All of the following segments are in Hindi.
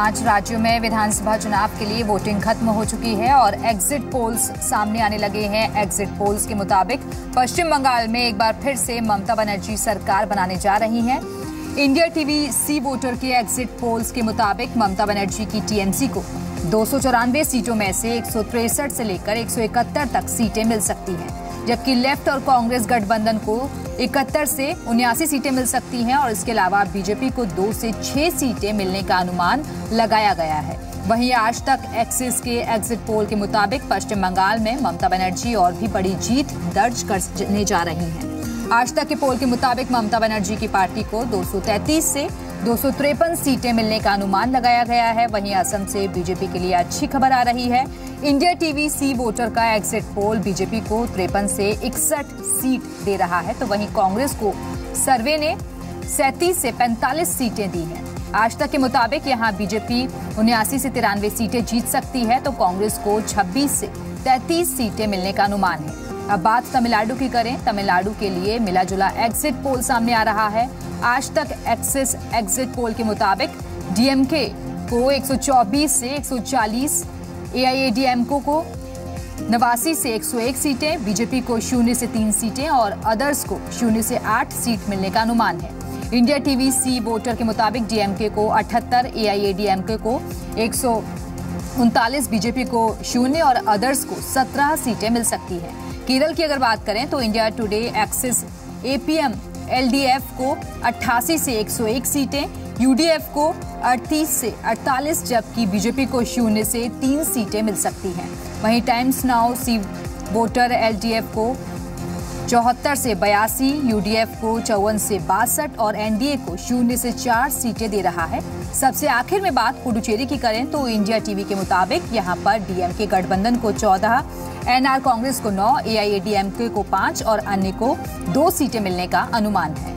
5 राज्यों में विधानसभा चुनाव के लिए वोटिंग खत्म हो चुकी है और एग्जिट पोल्स सामने आने लगे हैं। एग्जिट पोल्स के मुताबिक पश्चिम बंगाल में एक बार फिर से ममता बनर्जी सरकार बनाने जा रही हैं। इंडिया टीवी सी वोटर के एग्जिट पोल्स के मुताबिक ममता बनर्जी की टीएमसी को 294 सीटों में से 163 से लेकर 171 तक सीटें मिल सकती हैं, जबकि लेफ्ट और कांग्रेस गठबंधन को 71 से 79 सीटें मिल सकती हैं और इसके अलावा बीजेपी को 2 से 6 सीटें मिलने का अनुमान लगाया गया है। वहीं आज तक एक्सिस के एग्जिट पोल के मुताबिक पश्चिम बंगाल में ममता बनर्जी और भी बड़ी जीत दर्ज करने जा रही हैं। आज तक के पोल के मुताबिक ममता बनर्जी की पार्टी को 233 से 253 सीटें मिलने का अनुमान लगाया गया है। वहीं असम से बीजेपी के लिए अच्छी खबर आ रही है। इंडिया टीवी सी वोटर का एग्जिट पोल बीजेपी को 53 से 61 सीट दे रहा है, तो वहीं कांग्रेस को सर्वे ने 37 से 45 सीटें दी हैं। आज तक के मुताबिक यहां बीजेपी 79 से 93 सीटें जीत सकती है, तो कांग्रेस को 26 से 33 सीटें मिलने का अनुमान है। अब बात तमिलनाडु की करें। तमिलनाडु के लिए मिला जुला एग्जिट पोल सामने आ रहा है। आज तक एक्सिस एग्जिट पोल के मुताबिक डीएमके को 124 से 140, एआईएडीएमके को 89 से 101 सीटें, बीजेपी को 0 से 3 सीटें और अदर्स को 0 से 8 सीट मिलने का अनुमान है। इंडिया टीवी सी वोटर के मुताबिक डीएमके को 78, एआईएडीएमके को 139, बीजेपी को 0 और अदर्स को 17 सीटें मिल सकती हैं। केरल की अगर बात करें तो India Today Axis APM LDF को 88 से 101 सीटें, यूडीएफ को 38 से 48, जबकि बीजेपी को 0 से 3 सीटें मिल सकती हैं। वहीं Times Now C voter LDF को 74 से 82, यूडीएफ को 54 से 62 और एनडीए को 0 से 4 सीटें दे रहा है। सबसे आखिर में बात पुडुचेरी की करें तो इंडिया टीवी के मुताबिक यहां पर डीएमके गठबंधन को 14, एनआर कांग्रेस को 9, एआईएडीएमके को 5 और अन्य को 2 सीटें मिलने का अनुमान है।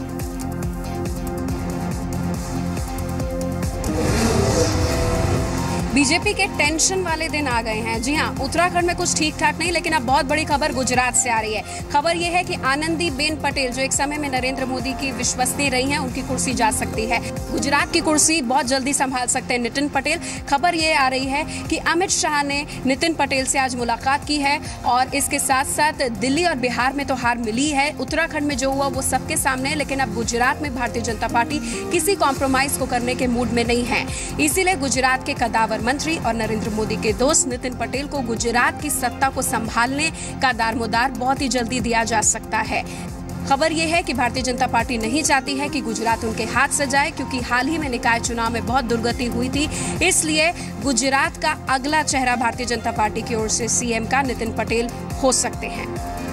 बीजेपी के टेंशन वाले दिन आ गए हैं। जी हां, उत्तराखंड में कुछ ठीक ठाक नहीं, लेकिन अब बहुत बड़ी खबर गुजरात से आ रही है। खबर यह है कि आनंदीबेन पटेल, जो एक समय में नरेंद्र मोदी की विश्वसनीय रही हैं, उनकी कुर्सी जा सकती है। गुजरात की कुर्सी बहुत जल्दी संभाल सकते हैं नितिन पटेल। खबर यह आ रही है कि अमित शाह ने नितिन पटेल से आज मुलाकात की है और इसके साथ साथ दिल्ली और बिहार में तो हार मिली है, उत्तराखंड में जो हुआ वो सबके सामने है, लेकिन अब गुजरात में भारतीय जनता पार्टी किसी कॉम्प्रोमाइज को करने के मूड में नहीं है। इसीलिए गुजरात के कद्दावर मंत्री और नरेंद्र मोदी के दोस्त नितिन पटेल को गुजरात की सत्ता को संभालने का दारोमदार बहुत ही जल्दी दिया जा सकता है। खबर यह है कि भारतीय जनता पार्टी नहीं चाहती है कि गुजरात उनके हाथ से जाए, क्योंकि हाल ही में निकाय चुनाव में बहुत दुर्गति हुई थी। इसलिए गुजरात का अगला चेहरा भारतीय जनता पार्टी की ओर से सीएम का नितिन पटेल हो सकते हैं।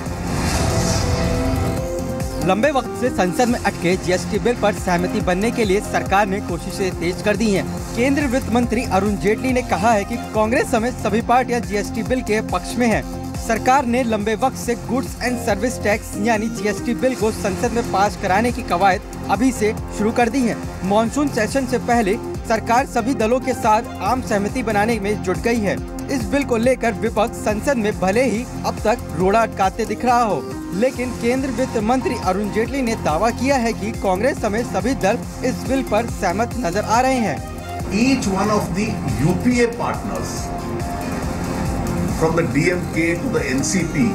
लंबे वक्त से संसद में अटके जीएसटी बिल पर सहमति बनने के लिए सरकार ने कोशिशें तेज कर दी हैं। केंद्रीय वित्त मंत्री अरुण जेटली ने कहा है कि कांग्रेस समेत सभी पार्टियां जीएसटी बिल के पक्ष में हैं। सरकार ने लंबे वक्त से गुड्स एंड सर्विस टैक्स यानी जीएसटी बिल को संसद में पास कराने की कवायद अभी से शुरू कर दी है। मॉनसून सेशन से पहले सरकार सभी दलों के साथ आम सहमति बनाने में जुट गई है। इस बिल को लेकर विपक्ष संसद में भले ही अब तक रोड़ा अटकाते दिख रहा हो, लेकिन केंद्रीय वित्त मंत्री अरुण जेटली ने दावा किया है कि कांग्रेस समेत सभी दल इस बिल पर सहमत नजर आ रहे हैं। Each one of the UPA partners, from the DMK to the NCP,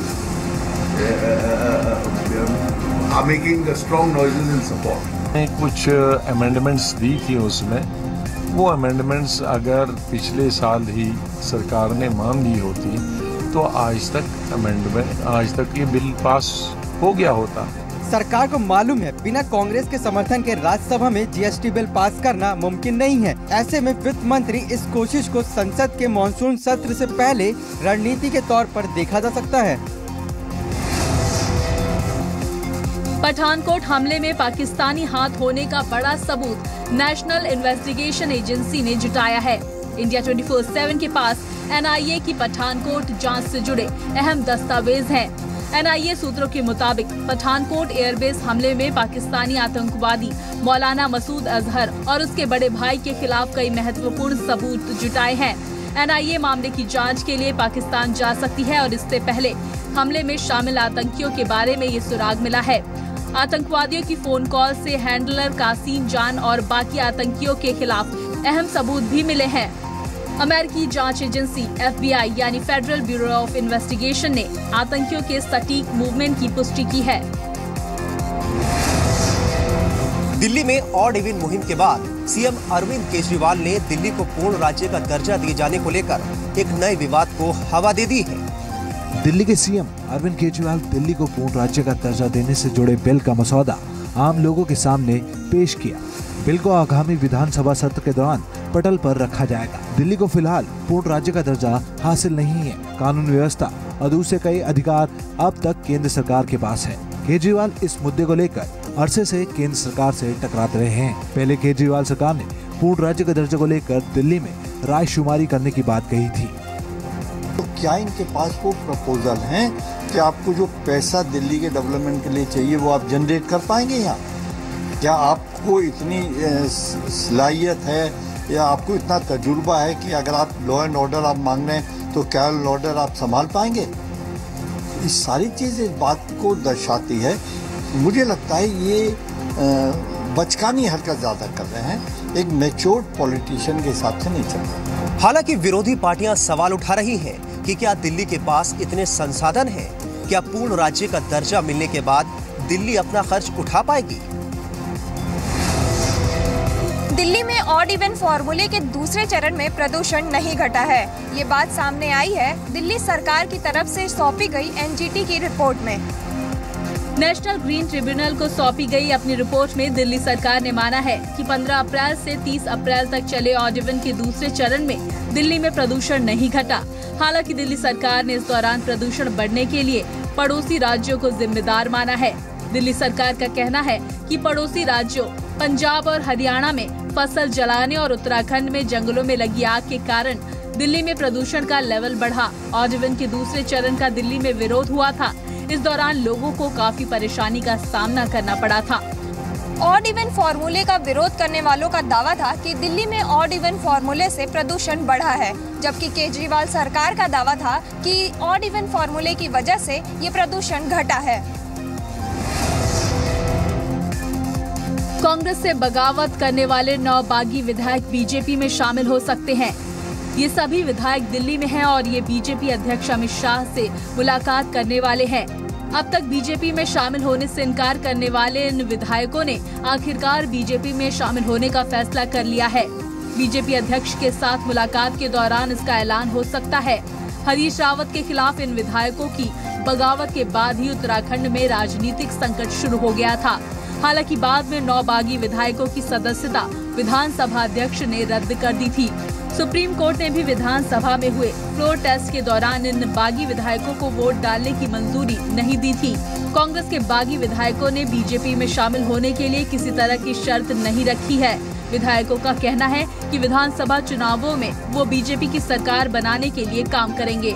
are making strong noises in support. कुछ अमेंडमेंट्स दी थी उसमें, वो अमेंडमेंट्स अगर पिछले साल ही सरकार ने मान ली होती तो आज तक ये बिल पास हो गया होता। सरकार को मालूम है बिना कांग्रेस के समर्थन के राज्यसभा में जीएसटी बिल पास करना मुमकिन नहीं है। ऐसे में वित्त मंत्री इस कोशिश को संसद के मॉनसून सत्र से पहले रणनीति के तौर पर देखा जा सकता है। पठानकोट हमले में पाकिस्तानी हाथ होने का बड़ा सबूत नेशनल इन्वेस्टिगेशन एजेंसी ने जुटाया है। इंडिया 24/7 के पास एनआईए की पठानकोट जांच से जुड़े अहम दस्तावेज हैं। एनआईए सूत्रों के मुताबिक पठानकोट एयरबेस हमले में पाकिस्तानी आतंकवादी मौलाना मसूद अजहर और उसके बड़े भाई के खिलाफ कई महत्वपूर्ण सबूत जुटाए हैं। एनआईए मामले की जांच के लिए पाकिस्तान जा सकती है और इससे पहले हमले में शामिल आतंकियों के बारे में ये सुराग मिला है। आतंकवादियों की फोन कॉल से हैंडलर कासिम जान और बाकी आतंकियों के खिलाफ अहम सबूत भी मिले हैं। अमेरिकी जांच एजेंसी FBI यानी फेडरल ब्यूरो ऑफ इन्वेस्टिगेशन ने आतंकियों के सटीक मूवमेंट की पुष्टि की है। दिल्ली में ऑड इवन मुहिम के बाद सीएम अरविंद केजरीवाल ने दिल्ली को पूर्ण राज्य का दर्जा दिए जाने को लेकर एक नए विवाद को हवा दे दी है। दिल्ली के सीएम अरविंद केजरीवाल दिल्ली को पूर्ण राज्य का दर्जा देने से जुड़े बिल का मसौदा आम लोगों के सामने पेश किया। बिल को आगामी विधानसभा सत्र के दौरान पटल पर रखा जाएगा। दिल्ली को फिलहाल पूर्ण राज्य का दर्जा हासिल नहीं है। कानून व्यवस्था और दूसरे कई अधिकार अब तक केंद्र सरकार के पास है। केजरीवाल इस मुद्दे को लेकर अरसे से केंद्र सरकार से टकराते रहे हैं। पहले केजरीवाल सरकार ने पूर्ण राज्य के दर्जे को लेकर दिल्ली में रायशुमारी करने की बात कही थी। तो क्या इनके पास वो प्रपोजल हैं कि आपको जो पैसा दिल्ली के डेवलपमेंट के लिए चाहिए वो आप जनरेट कर पाएंगे यहाँ? क्या आपको इतनी सलाहियत है या आपको इतना तजुर्बा है कि अगर आप लॉ एंड ऑर्डर आप मांग रहे हैं तो क्या लॉ ऑर्डर आप संभाल पाएंगे? ये सारी चीज़ इस बात को दर्शाती है। मुझे लगता है ये बचकानी हरकत ज़्यादा कर रहे हैं, एक मैच्योर पॉलिटिशियन के हिसाब से नहीं चल रहा। हालांकि विरोधी पार्टियां सवाल उठा रही हैं कि क्या दिल्ली के पास इतने संसाधन हैं? क्या पूर्ण राज्य का दर्जा मिलने के बाद दिल्ली अपना खर्च उठा पाएगी? दिल्ली में ऑड इवन फॉर्मूले के दूसरे चरण में प्रदूषण नहीं घटा है। ये बात सामने आई है दिल्ली सरकार की तरफ से सौंपी गई NGT की रिपोर्ट में। नेशनल ग्रीन ट्रिब्यूनल को सौंपी गई अपनी रिपोर्ट में दिल्ली सरकार ने माना है कि 15 अप्रैल से 30 अप्रैल तक चले ऑड इवन के दूसरे चरण में दिल्ली में प्रदूषण नहीं घटा। हालांकि दिल्ली सरकार ने इस दौरान प्रदूषण बढ़ने के लिए पड़ोसी राज्यों को जिम्मेदार माना है। दिल्ली सरकार का कहना है कि पड़ोसी राज्यों पंजाब और हरियाणा में फसल जलाने और उत्तराखंड में जंगलों में लगी आग के कारण दिल्ली में प्रदूषण का लेवल बढ़ा। ऑड इवन के दूसरे चरण का दिल्ली में विरोध हुआ था। इस दौरान लोगों को काफी परेशानी का सामना करना पड़ा था। ऑड इवन फॉर्मूले का विरोध करने वालों का दावा था कि दिल्ली में ऑड इवन फॉर्मूले से प्रदूषण बढ़ा है, जबकि केजरीवाल सरकार का दावा था कि ऑड इवन फॉर्मूले की वजह से ये प्रदूषण घटा है। कांग्रेस से बगावत करने वाले 9 बागी विधायक बीजेपी में शामिल हो सकते हैं। ये सभी विधायक दिल्ली में हैं और ये बीजेपी अध्यक्ष अमित शाह से मुलाकात करने वाले हैं। अब तक बीजेपी में शामिल होने से इनकार करने वाले इन विधायकों ने आखिरकार बीजेपी में शामिल होने का फैसला कर लिया है। बीजेपी अध्यक्ष के साथ मुलाकात के दौरान इसका ऐलान हो सकता है। हरीश रावत के खिलाफ इन विधायकों की बगावत के बाद ही उत्तराखंड में राजनीतिक संकट शुरू हो गया था। हालांकि बाद में 9 बागी विधायकों की सदस्यता विधानसभा अध्यक्ष ने रद्द कर दी थी। सुप्रीम कोर्ट ने भी विधानसभा में हुए फ्लोर टेस्ट के दौरान इन बागी विधायकों को वोट डालने की मंजूरी नहीं दी थी। कांग्रेस के बागी विधायकों ने बीजेपी में शामिल होने के लिए किसी तरह की शर्त नहीं रखी है। विधायकों का कहना है कि विधानसभा चुनावों में वो बीजेपी की सरकार बनाने के लिए काम करेंगे।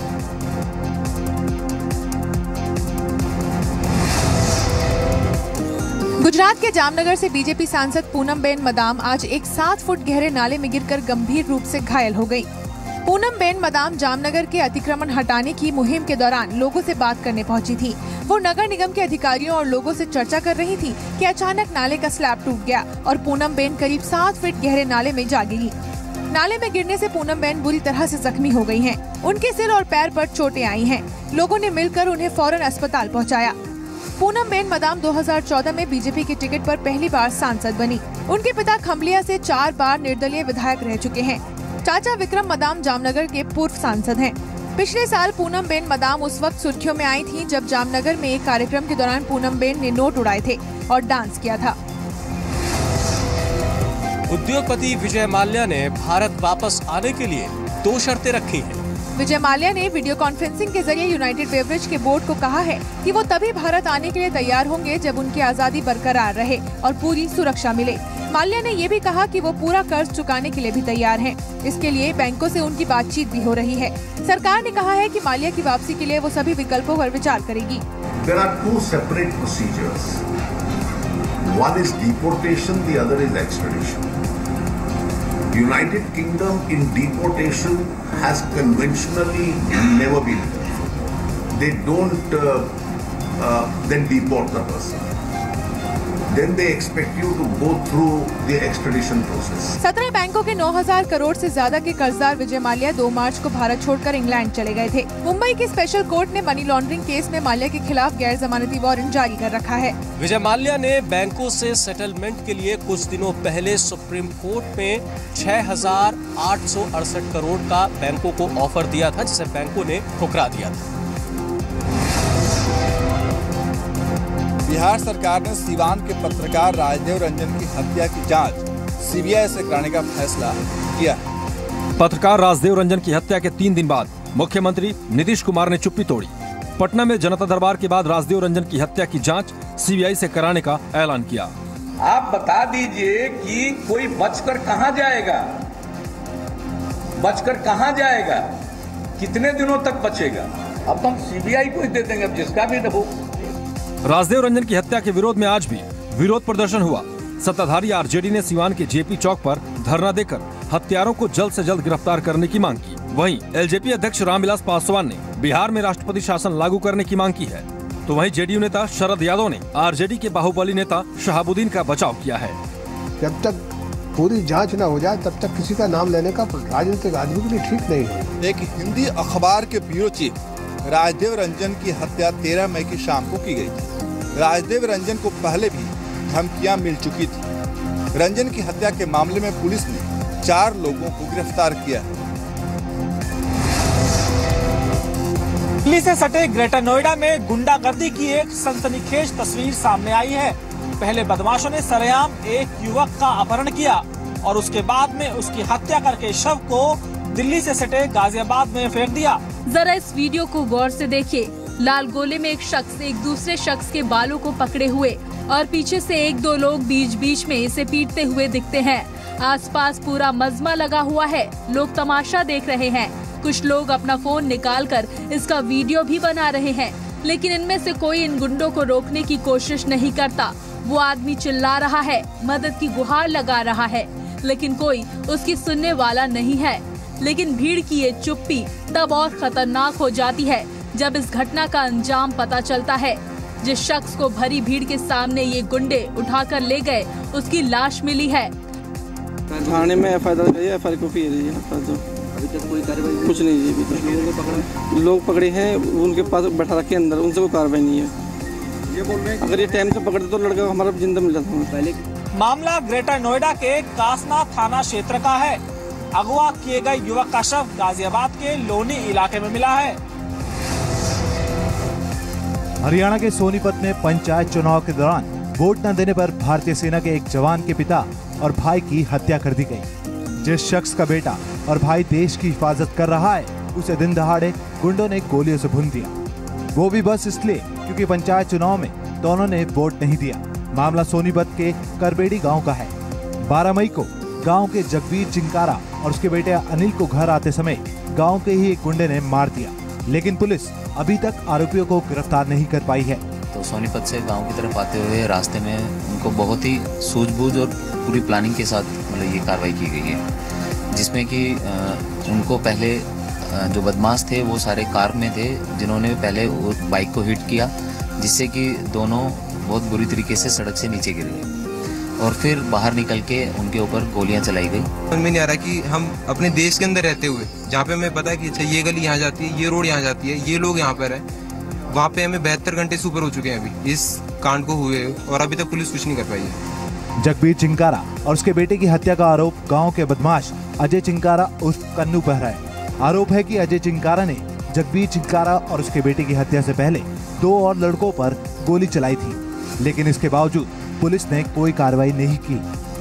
गुजरात के जामनगर से बीजेपी सांसद पूनमबेन मदाम आज एक 7 फुट गहरे नाले में गिरकर गंभीर रूप से घायल हो गयी। पूनमबेन मदाम जामनगर के अतिक्रमण हटाने की मुहिम के दौरान लोगों से बात करने पहुंची थी। वो नगर निगम के अधिकारियों और लोगों से चर्चा कर रही थी कि अचानक नाले का स्लैब टूट गया और पूनमबेन करीब 7 फीट गहरे नाले में जा गिरी। नाले में गिरने से पूनमबेन बुरी तरह से जख्मी हो गई हैं। उनके सिर और पैर पर चोटें आई हैं। लोगों ने मिलकर उन्हें फौरन अस्पताल पहुंचाया। पूनमबेन मदाम 2014 में बीजेपी के टिकट पर पहली बार सांसद बनी। उनके पिता खम्बलिया से 4 बार निर्दलीय विधायक रह चुके हैं। चाचा विक्रम मदाम जामनगर के पूर्व सांसद हैं। पिछले साल पूनमबेन मदाम उस वक्त सुर्खियों में आई थीं जब जामनगर में एक कार्यक्रम के दौरान पूनमबेन ने नोट उड़ाए थे और डांस किया था। उद्योगपति विजय माल्या ने भारत वापस आने के लिए 2 शर्तें रखी हैं। विजय माल्या ने वीडियो कॉन्फ्रेंसिंग के जरिए यूनाइटेड बेवरेज के बोर्ड को कहा है कि वो तभी भारत आने के लिए तैयार होंगे जब उनकी आजादी बरकरार रहे और पूरी सुरक्षा मिले। माल्या ने ये भी कहा कि वो पूरा कर्ज चुकाने के लिए भी तैयार हैं। इसके लिए बैंकों से उनकी बातचीत भी हो रही है। सरकार ने कहा है कि माल्या की वापसी के लिए वो सभी विकल्पों पर विचार करेगी। There are 2 separate procedures. One is deportation, the other is extradition. United Kingdom in deportation has conventionally never been done. They don't then deport the person. then they expect you to go through the extradition process. 17 बैंकों के 9,000 करोड़ से ज्यादा के कर्जदार विजय माल्या 2 मार्च को भारत छोड़कर इंग्लैंड चले गए थे। मुंबई की स्पेशल कोर्ट ने मनी लॉन्ड्रिंग केस में माल्या के खिलाफ गैर जमानती वारंट जारी कर रखा है। विजय माल्या ने बैंकों से सेटलमेंट के लिए कुछ दिनों पहले सुप्रीम कोर्ट में 6,868 करोड़ का बैंकों को ऑफर दिया था, जिसे बैंकों ने ठुकरा दिया था। बिहार सरकार ने सीवान के पत्रकार राजदेव रंजन की हत्या की जांच सीबीआई से कराने का फैसला किया है। पत्रकार राजदेव रंजन की हत्या के 3 दिन बाद मुख्यमंत्री नीतीश कुमार ने चुप्पी तोड़ी। पटना में जनता दरबार के बाद राजदेव रंजन की हत्या की जांच सीबीआई से कराने का ऐलान किया। आप बता दीजिए कि कोई बचकर कहां जाएगा, बचकर कहां जाएगा, कितने दिनों तक बचेगा? अब हम सीबीआई को ही दे देंगे, अब जिसका भी हो। राजदेव रंजन की हत्या के विरोध में आज भी विरोध प्रदर्शन हुआ। सत्ताधारी आरजेडी ने सीवान के जेपी चौक पर धरना देकर हत्यारों को जल्द से जल्द गिरफ्तार करने की मांग की। वहीं एलजेपी अध्यक्ष रामविलास पासवान ने बिहार में राष्ट्रपति शासन लागू करने की मांग की है, तो वहीं जेडीयू नेता शरद यादव ने आरजेडी के बाहुबली नेता शहाबुद्दीन का बचाव किया है। जब तक पूरी जांच न हो जाए तब तक किसी का नाम लेने का राजनीतिक आदमी के लिए ठीक नहीं है। एक हिंदी अखबार के ब्यूरो चीफ राजदेव रंजन की हत्या 13 मई की शाम को की गई थी। राजदेव रंजन को पहले भी धमकियां मिल चुकी थी। रंजन की हत्या के मामले में पुलिस ने 4 लोगों को गिरफ्तार किया है। दिल्ली से सटे ग्रेटर नोएडा में गुंडागर्दी की एक सनसनीखेज तस्वीर सामने आई है। पहले बदमाशों ने सरेआम एक युवक का अपहरण किया और उसके बाद में उसकी हत्या करके शव को दिल्ली से सटे गाजियाबाद में फेंक दिया। जरा इस वीडियो को गौर से देखिए। लाल गोले में एक शख्स एक दूसरे शख्स के बालों को पकड़े हुए और पीछे से 1-2 लोग बीच बीच में इसे पीटते हुए दिखते हैं। आसपास पूरा मजमा लगा हुआ है, लोग तमाशा देख रहे हैं। कुछ लोग अपना फोन निकालकर इसका वीडियो भी बना रहे हैं, लेकिन इनमें से कोई इन गुंडों को रोकने की कोशिश नहीं करता। वो आदमी चिल्ला रहा है, मदद की गुहार लगा रहा है, लेकिन कोई उसकी सुनने वाला नहीं है। लेकिन भीड़ की ये चुप्पी तब और खतरनाक हो जाती है जब इस घटना का अंजाम पता चलता है। जिस शख्स को भरी भीड़ के सामने ये गुंडे उठाकर ले गए, उसकी लाश मिली है। थाने में एफआईआर कॉपी है, अभी तक कोई कार्रवाई कुछ नहीं है। लोग पकड़े हैं, उनके पास बैठा रखे अंदर, उनसे कोई कार्रवाई नहीं है। ये बोल रहे हैं अगर ये टाइम से पकड़ते तो लड़का हमारा जिंदा मिल जाता पहले। मामला ग्रेटर नोएडा के कासना थाना क्षेत्र का है। अगवा किए गए युवक का शव गाजियाबाद के लोनी इलाके में मिला है। हरियाणा के सोनीपत में पंचायत चुनाव के दौरान वोट न देने पर भारतीय सेना के एक जवान के पिता और भाई की हत्या कर दी गई। जिस शख्स का बेटा और भाई देश की हिफाजत कर रहा है, उसे दिन दहाड़े गुंडों ने गोलियों से भून दिया, वो भी बस इसलिए क्योंकि पंचायत चुनाव में दोनों ने वोट नहीं दिया। मामला सोनीपत के करबेड़ी गाँव का है। 12 मई को गाँव के जगवीर चिंकारा और उसके बेटे अनिल को घर आते समय गाँव के ही एक गुंडे ने मार दिया, लेकिन पुलिस अभी तक आरोपियों को गिरफ्तार नहीं कर पाई है। तो सोनीपत से गांव की तरफ आते हुए रास्ते में उनको बहुत ही सूझबूझ और पूरी प्लानिंग के साथ मतलब ये कार्रवाई की गई है, जिसमें कि उनको पहले जो बदमाश थे वो सारे कार में थे, जिन्होंने पहले बाइक को हिट किया, जिससे कि दोनों बहुत बुरी तरीके से सड़क से नीचे गिर गए और फिर बाहर निकल के उनके ऊपर गोलियां चलाई गई। समझ में नहीं आ रहा कि हम अपने देश के अंदर रहते हुए, जहाँ पे हमें पता है कि अच्छा ये गली यहाँ जाती है, ये रोड यहाँ जाती है, ये लोग यहाँ पर है, वहाँ पे हमें 72 घंटे से ऊपर हो चुके हैं अभी इस कांड को हुए और अभी तक पुलिस कुछ नहीं कर पाई है। जगवीर चिंकारा और उसके बेटे की हत्या का आरोप गाँव के बदमाश अजय चिंकारा उर्फ कन्नू पर है। आरोप है कि अजय चिंकारा ने जगवीर चिंकारा और उसके बेटे की हत्या से पहले 2 और लड़कों पर गोली चलाई थी, लेकिन इसके बावजूद पुलिस ने कोई कार्रवाई नहीं की।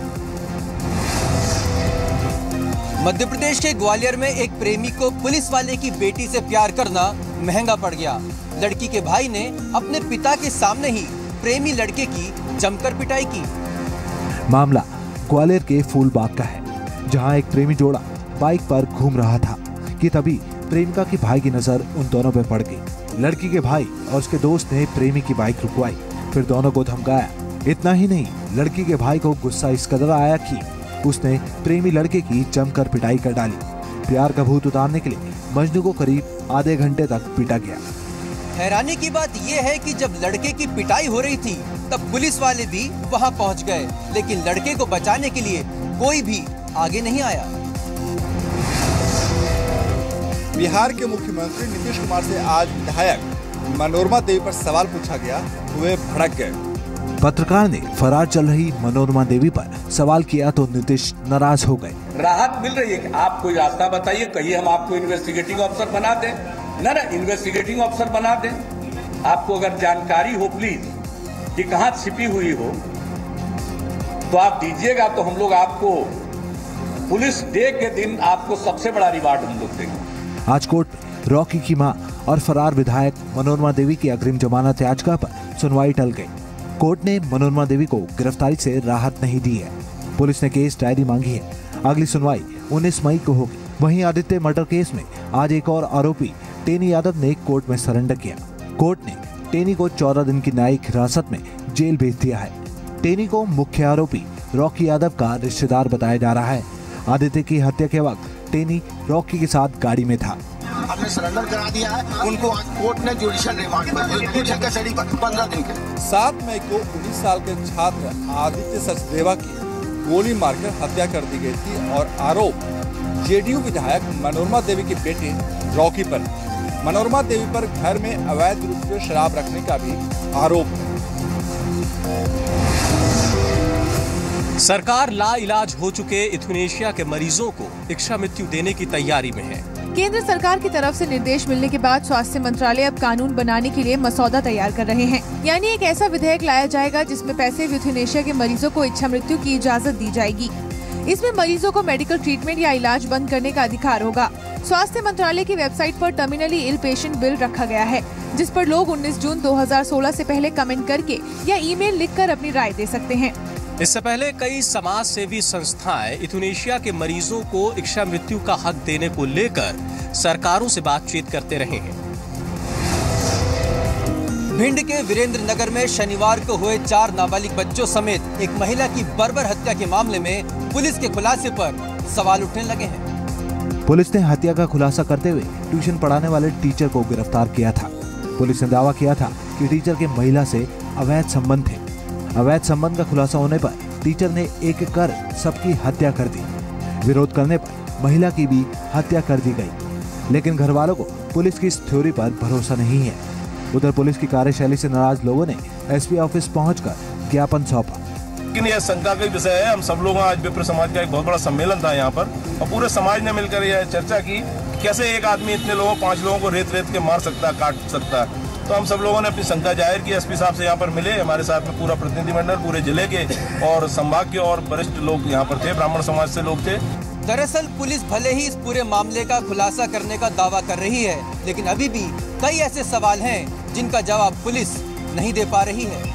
मध्य प्रदेश के ग्वालियर में एक प्रेमी को पुलिस वाले की बेटी से प्यार करना महंगा पड़ गया। लड़की के भाई ने अपने पिता के सामने ही प्रेमी लड़के की जमकर पिटाई की। मामला ग्वालियर के फूलबाग का है, जहां एक प्रेमी जोड़ा बाइक पर घूम रहा था कि तभी प्रेमिका की भाई की नजर उन दोनों पर पड़ गई। लड़की के भाई और उसके दोस्त ने प्रेमी की बाइक रुकवाई, फिर दोनों को धमकाया। इतना ही नहीं, लड़की के भाई को गुस्सा इस कदर आया कि उसने प्रेमी लड़के की जमकर पिटाई कर डाली। प्यार का भूत उतारने के लिए मजनू को करीब आधे घंटे तक पीटा गया। हैरानी की बात यह है कि जब लड़के की पिटाई हो रही थी तब पुलिस वाले भी वहां पहुंच गए, लेकिन लड़के को बचाने के लिए कोई भी आगे नहीं आया। बिहार के मुख्यमंत्री नीतीश कुमार से आज विधायक मनोरमा देवी पर सवाल पूछा गया, वे भड़क गए। पत्रकार ने फरार चल रही मनोरमा देवी पर सवाल किया तो नीतीश नाराज हो गए। राहत मिल रही है कि आप कोई रास्ता बताइए, कहिए हम आपको इन्वेस्टिगेटिंग ऑफिसर बना दें। ना इन्वेस्टिगेटिंग ऑफिसर बना दें। आपको अगर जानकारी हो प्लीज कि कहाँ छिपी हुई हो तो आप दीजिएगा, तो हम लोग आपको पुलिस डे के दिन आपको सबसे बड़ा रिवार्ड हम लोग देंगे। आज कोर्ट में रॉकी की मां और फरार विधायक मनोरमा देवी की अग्रिम जमानत याचिका पर सुनवाई टल गई। कोर्ट ने मनोरमा देवी को गिरफ्तारी से राहत नहीं दी है। पुलिस ने केस डायरी मांगी है। अगली सुनवाई 19 मई को होगी। वहीं आदित्य मर्डर केस में आज एक और आरोपी टेनी यादव ने कोर्ट में सरेंडर किया। कोर्ट ने टेनी को 14 दिन की न्यायिक हिरासत में जेल भेज दिया है। टेनी को मुख्य आरोपी रॉकी यादव का रिश्तेदार बताया जा रहा है। आदित्य की हत्या के वक्त टेनी रॉकी के साथ गाड़ी में था। हमने सरेंडर करा दिया है उनको। आज कोर्ट ने जुडिशियल रिमांड पर 15 दिन के 7 मई को 19 साल के छात्र आदित्य सचदेवा की गोली मारकर हत्या कर दी गई थी और आरोप जेडीयू विधायक मनोरमा देवी के बेटे रॉकी पर। मनोरमा देवी पर घर में अवैध रूप से शराब रखने का भी आरोप है। सरकार लाइलाज हो चुके इथुनेशिया के मरीजों को इच्छा मृत्यु देने की तैयारी में है। केंद्र सरकार की तरफ से निर्देश मिलने के बाद स्वास्थ्य मंत्रालय अब कानून बनाने के लिए मसौदा तैयार कर रहे हैं। यानी एक ऐसा विधेयक लाया जाएगा जिसमें पैसिव यूथेनेशिया के मरीजों को इच्छा मृत्यु की इजाजत दी जाएगी। इसमें मरीजों को मेडिकल ट्रीटमेंट या इलाज बंद करने का अधिकार होगा। स्वास्थ्य मंत्रालय की वेबसाइट पर टर्मिनली इल पेशेंट बिल रखा गया है, जिस पर लोग 19 जून 2016 से पहले कमेंट करके या ईमेल लिखकर अपनी राय दे सकते हैं। इससे पहले कई समाज सेवी संस्थाएं इथुनेशिया के मरीजों को इच्छा मृत्यु का हक देने को लेकर सरकारों से बातचीत करते रहे हैं। भिंड के वीरेंद्र नगर में शनिवार को हुए 4 नाबालिग बच्चों समेत एक महिला की बर्बर हत्या के मामले में पुलिस के खुलासे पर सवाल उठने लगे हैं। पुलिस ने हत्या का खुलासा करते हुए ट्यूशन पढ़ाने वाले टीचर को गिरफ्तार किया था। पुलिस ने दावा किया था कि टीचर के महिला से अवैध संबंध थे। अवैध संबंध का खुलासा होने पर टीचर ने एक कर सबकी हत्या कर दी। विरोध करने पर महिला की भी हत्या कर दी गई, लेकिन घर वालों को पुलिस की इस थ्योरी पर भरोसा नहीं है। उधर पुलिस की कार्यशैली से नाराज लोगों ने एसपी ऑफिस पहुंचकर ज्ञापन सौंपा। लेकिन यह शंका का विषय है। हम सब लोग आज विप्र समाज का एक बहुत बड़ा सम्मेलन था यहाँ पर, और पूरे समाज ने मिलकर यह चर्चा की कैसे एक आदमी इतने लोगों 5 लोगों को रेत के मार सकता है, काट सकता है। तो हम सब लोगों ने अपनी शंका जाहिर की। एसपी साहब से यहाँ पर मिले। हमारे साथ में पूरा प्रतिनिधिमंडल पूरे जिले के और संभाग के और वरिष्ठ लोग यहाँ पर थे, ब्राह्मण समाज से लोग थे। दरअसल पुलिस भले ही इस पूरे मामले का खुलासा करने का दावा कर रही है, लेकिन अभी भी कई ऐसे सवाल हैं जिनका जवाब पुलिस नहीं दे पा रही है।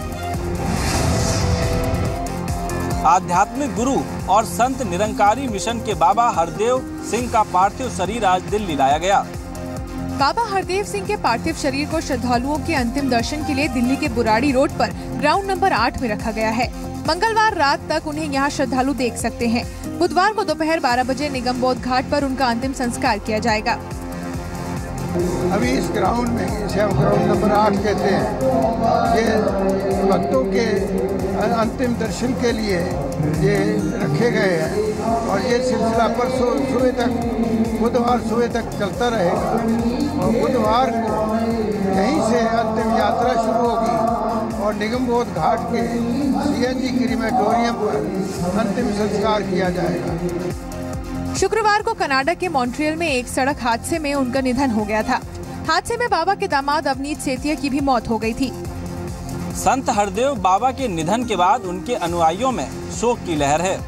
आध्यात्मिक गुरु और संत निरंकारी मिशन के बाबा हरदेव सिंह का पार्थिव शरीर आज दिल्ली लाया गया। बाबा हरदेव सिंह के पार्थिव शरीर को श्रद्धालुओं के अंतिम दर्शन के लिए दिल्ली के बुराड़ी रोड पर ग्राउंड नंबर 8 में रखा गया है। मंगलवार रात तक उन्हें यहां श्रद्धालु देख सकते हैं। बुधवार को दोपहर 12 बजे निगम बोध घाट पर उनका अंतिम संस्कार किया जाएगा। अभी इस ग्राउंड में, इसे हम ग्राउंड नंबर 8 कहते हैं, ये भक्तों के अंतिम दर्शन के लिए ये रखे गए हैं और ये सिलसिला परसों सुबह तक, बुधवार सुबह तक चलता रहेगा और बुधवार को यहीं से अंतिम यात्रा शुरू होगी और निगम बोध घाट के सीएनजी क्रीमेटोरियम पर अंतिम संस्कार किया जाएगा। शुक्रवार को कनाडा के मॉन्ट्रियल में एक सड़क हादसे में उनका निधन हो गया था। हादसे में बाबा के दामाद अवनीत सेतिया की भी मौत हो गई थी। संत हरदेव बाबा के निधन के बाद उनके अनुयायियों में शोक की लहर है।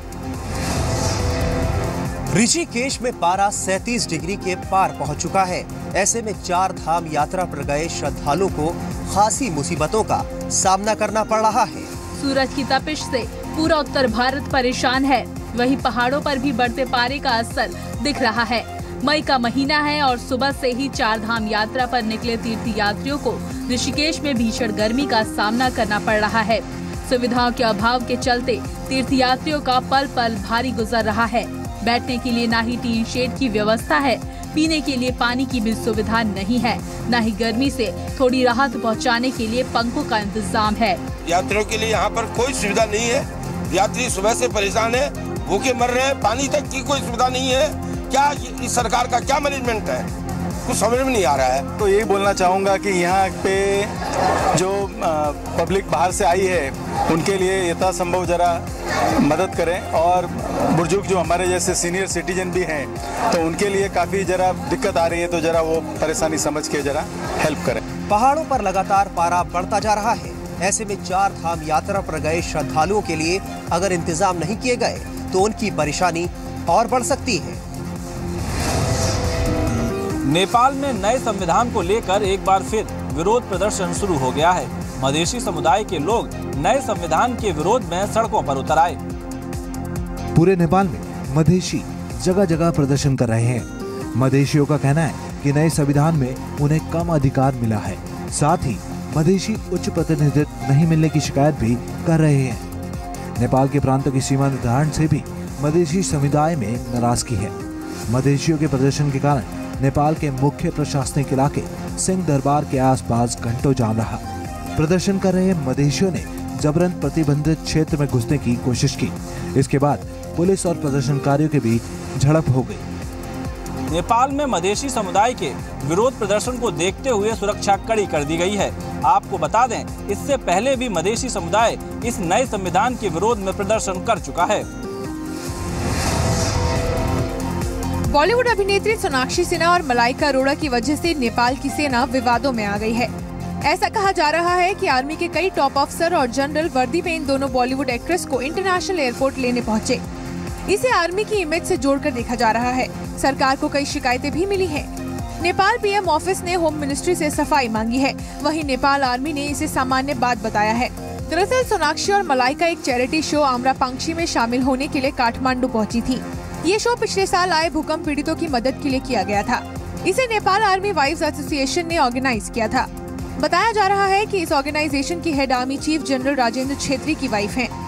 ऋषिकेश में पारा 37 डिग्री के पार पहुंच चुका है। ऐसे में 4 धाम यात्रा पर गए श्रद्धालुओं को खासी मुसीबतों का सामना करना पड़ रहा है। सूरज की तपिश से पूरा उत्तर भारत परेशान है। वहीं पहाड़ों पर भी बढ़ते पारे का असर दिख रहा है। मई का महीना है और सुबह से ही 4 धाम यात्रा पर निकले तीर्थयात्रियों को ऋषिकेश में भीषण गर्मी का सामना करना पड़ रहा है। सुविधाओं के अभाव के चलते तीर्थयात्रियों का पल पल भारी गुजर रहा है। बैठने के लिए ना ही टीन शेड की व्यवस्था है, पीने के लिए पानी की भी सुविधा नहीं है, न ही गर्मी से थोड़ी राहत पहुंचाने के लिए पंखों का इंतजाम है। यात्रियों के लिए यहाँ पर कोई सुविधा नहीं है। यात्री सुबह से परेशान है, भूखे मर रहे हैं, पानी तक की कोई सुविधा नहीं है। क्या इस सरकार का क्या मैनेजमेंट है, कुछ समझ में नहीं आ रहा है। तो यही बोलना चाहूँगा कि यहाँ पे जो पब्लिक बाहर से आई है उनके लिए यथासंभव जरा मदद करें, और बुजुर्ग जो हमारे जैसे सीनियर सिटीजन भी हैं तो उनके लिए काफ़ी जरा दिक्कत आ रही है, तो जरा वो परेशानी समझ के जरा हेल्प करें। पहाड़ों पर लगातार पारा बढ़ता जा रहा है। ऐसे में 4 धाम यात्रा पर गए श्रद्धालुओं के लिए अगर इंतजाम नहीं किए गए तो उनकी परेशानी और बढ़ सकती है। नेपाल में नए संविधान को लेकर एक बार फिर विरोध प्रदर्शन शुरू हो गया है। मधेसी समुदाय के लोग नए संविधान के विरोध में सड़कों पर उतर आए। पूरे नेपाल में मधेसी जगह जगह प्रदर्शन कर रहे हैं। मधेसियों का कहना है कि नए संविधान में उन्हें कम अधिकार मिला है। साथ ही मधेसी उच्च प्रतिनिधित्व नहीं मिलने की शिकायत भी कर रहे हैं। नेपाल के प्रांतों की सीमा निर्धारण से भी मधेसी समुदाय में नाराजगी है। मधेसियों के प्रदर्शन के कारण नेपाल के मुख्य प्रशासनिक इलाके सिंह दरबार के आसपास घंटों जाम रहा। प्रदर्शन कर रहे मधेसियों ने जबरन प्रतिबंधित क्षेत्र में घुसने की कोशिश की। इसके बाद पुलिस और प्रदर्शनकारियों के बीच झड़प हो गई। नेपाल में मधेसी समुदाय के विरोध प्रदर्शन को देखते हुए सुरक्षा कड़ी कर दी गई है। आपको बता दें, इससे पहले भी मधेसी समुदाय इस नए संविधान के विरोध में प्रदर्शन कर चुका है। बॉलीवुड अभिनेत्री सोनाक्षी सिन्हा और मलाइका अरोड़ा की वजह से नेपाल की सेना विवादों में आ गई है। ऐसा कहा जा रहा है कि आर्मी के कई टॉप अफसर और जनरल वर्दी में इन दोनों बॉलीवुड एक्ट्रेस को इंटरनेशनल एयरपोर्ट लेने पहुंचे। इसे आर्मी की इमेज से जोड़कर देखा जा रहा है। सरकार को कई शिकायतें भी मिली हैं। नेपाल पीएम ऑफिस ने होम मिनिस्ट्री से सफाई मांगी है, वहीं नेपाल आर्मी ने इसे सामान्य बात बताया है। दरअसल सोनाक्षी और मलाइका एक चैरिटी शो आमरापांगशी में शामिल होने के लिए काठमांडू पहुंची थी। ये शो पिछले साल आए भूकंप पीड़ितों की मदद के लिए किया गया था। इसे नेपाल आर्मी वाइव्स एसोसिएशन ने ऑर्गेनाइज किया था। बताया जा रहा है कि इस ऑर्गेनाइजेशन की head army chief general Rajendra Chhetri की वाइफ हैं।